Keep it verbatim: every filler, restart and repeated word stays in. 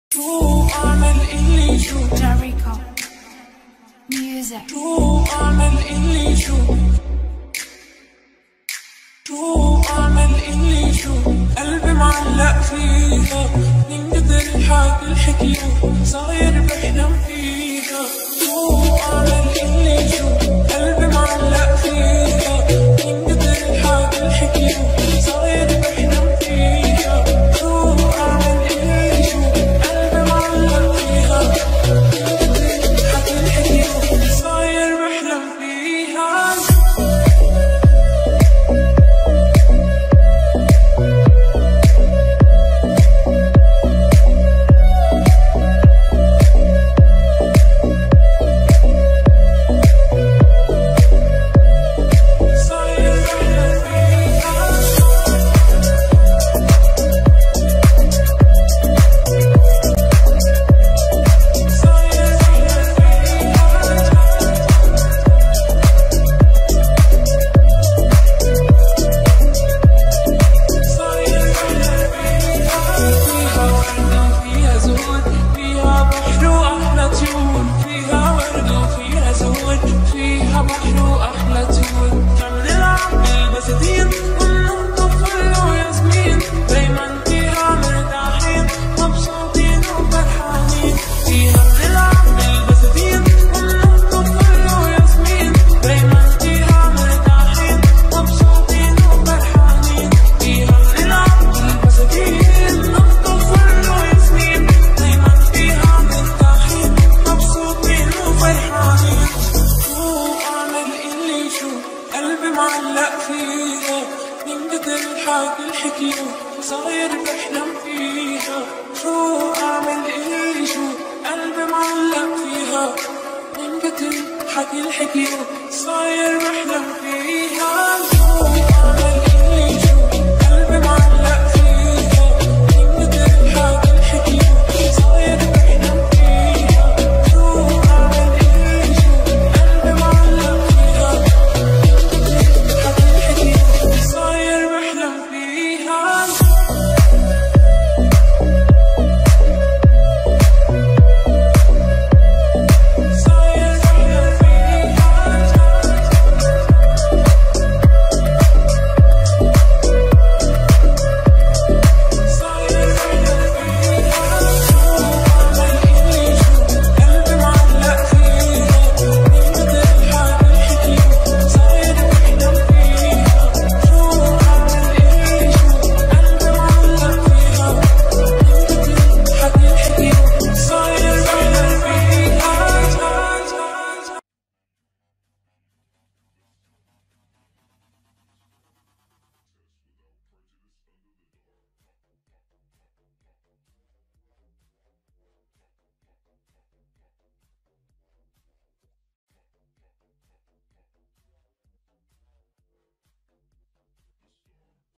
شو أعمل إلي شو Jericho Music شو أعمل إلي شو شو أعمل إلي شو قلبي معلق فيها من قدر الحاج الحكيو صاير بحلم فيها. شو أعمل إلي شو قلبي معلق فيها من قدر الحاج الحكيو صاير بحلم فيها. شو أعمل إلي شو قلبي معلق فيها من قدر الحاج الحكيو صاير بحلم فيها. معلق فيها من قدر الحاج الحكيو صاير بحلم فيها. شو أعمل إلي شو قلبي معلق فيها من قدر الحاج الحكيو صاير بحلم فيها. شو أعمل